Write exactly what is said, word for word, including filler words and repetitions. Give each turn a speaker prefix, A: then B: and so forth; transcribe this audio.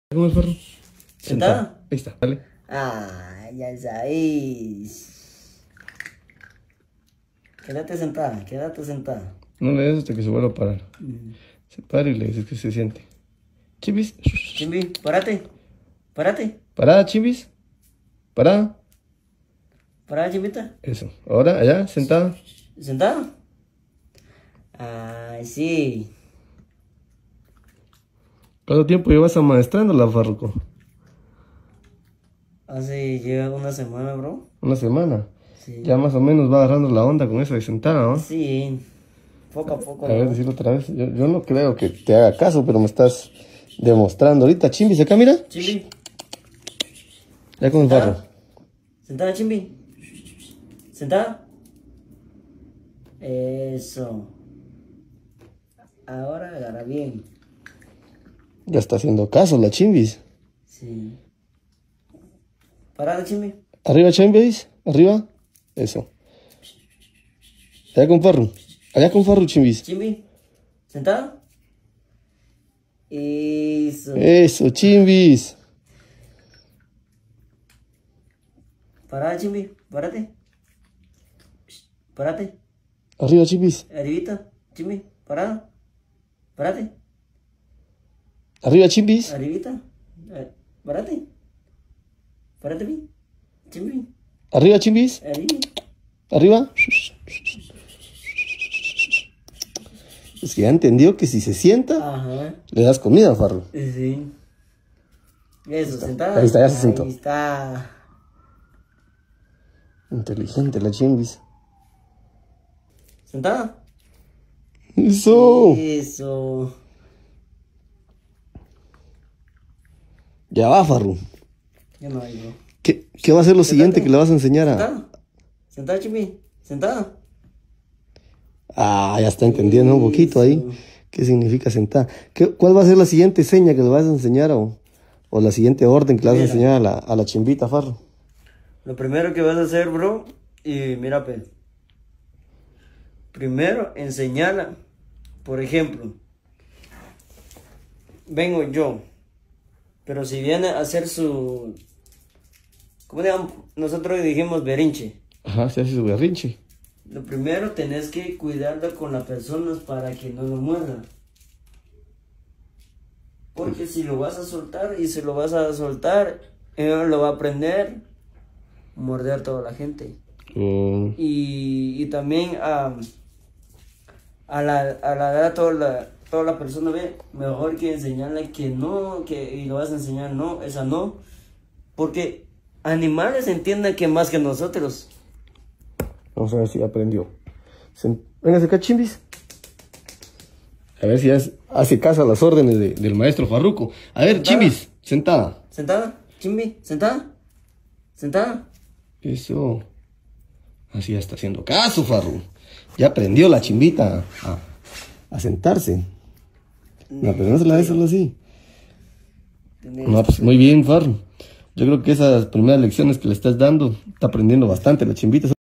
A: ¿Cómo es, Farro?
B: ¿Sentada?
A: Ahí está, dale.
B: Ah, ya sabéis. Quédate sentada, quédate sentada.
A: No le des hasta que se vuelva a parar.
B: Mm.
A: Se para y le dices que se siente. Chivis.
B: Chimbi, párate. Párate.
A: Parada, Chivis. Parada.
B: Parada, chimbita.
A: Eso. Ahora, allá, sentada.
B: ¿Sentada? Ay, sí.
A: ¿Cuánto tiempo llevas amaestrándola, Farruko?
B: Hace llega una semana, bro.
A: Una semana.
B: Sí.
A: Ya más o menos va agarrando la onda con eso de sentada, ¿no?
B: Sí. Poco a poco.
A: A ver,
B: ¿no?
A: decirlo otra vez. Yo, yo no creo que te haga caso, pero me estás demostrando. Ahorita, Chimbis, acá, mira.
B: Chimbi.
A: Ya con el Farro.
B: ¿Sentada? ¿Sentada, Chimbi? ¿Sentada? Eso. Ahora agarra bien.
A: Ya está haciendo caso la Chimbis.
B: Sí. Parada, Chimbi.
A: Arriba, Chimbis. Arriba. Eso. Allá con Farru. Allá con Farru, Chimbis.
B: Chimbi. ¿Sentada? Eso.
A: Eso, Chimbis.
B: Parada, Chimbi. Párate. Párate.
A: Arriba, Chimbis.
B: Arribita. Chimbi. Parada. Párate.
A: Arriba, Chimbis.
B: Arribita. Eh, Párate. Párate bien. Chimbi.
A: Arriba, Chimbis.
B: Arriba.
A: Arriba. Es que ya entendió que si se sienta,
B: Ajá.
A: le das comida, Farru.
B: Sí. Eso, sentada.
A: Ahí está, ya se sentó.
B: Ahí está.
A: Inteligente la Chimbis.
B: ¿Sentada?
A: Eso.
B: Eso.
A: Ya va, Farru.
B: Ya no hay, bro.
A: ¿Qué, qué va a ser lo siguiente que le vas a enseñar a...?
B: ¿Sentada? ¿Sentada, Chimbi? ¿Sentada?
A: Ah, ya está entendiendo un poquito ahí.
B: Eso.
A: ¿Qué significa sentar? ¿Qué, ¿Cuál va a ser la siguiente seña que le vas a enseñar o, o la siguiente orden que le vas a
B: Mira.
A: enseñar a la, a la chimbita, Farru?
B: Lo primero que vas a hacer, bro, y mira, pues, primero enseñarla, por ejemplo, vengo yo, pero si viene a hacer su, ¿cómo digamos? Nosotros dijimos berinche.
A: Ajá, se hace su berrinche.
B: Lo primero tenés que cuidarla con las personas para que no lo muerdan. Porque si lo vas a soltar y si lo vas a soltar, él lo va a aprender, morder a toda la gente.
A: Mm,
B: Y, y también a, a la a la edad toda la, toda la persona ve, mejor que enseñarle que no, que y lo vas a enseñar no, esa no. Porque animales entienden que más que nosotros.
A: Vamos a ver si aprendió. Sen- Véngase acá, Chimbis. A ver si es- hace caso a las órdenes de- del maestro Farruko. A ver,
B: Sentada.
A: Chimbis, sentada.
B: ¿Sentada? Chimbi, ¿sentada? ¿Sentada?
A: Eso. Así ya está haciendo caso, Farru. Ya aprendió la chimbita a, a sentarse. No, pero no se la dé solo así. No, pues muy bien, Farru. Yo creo que esas primeras lecciones que le estás dando, está aprendiendo bastante la chimbita.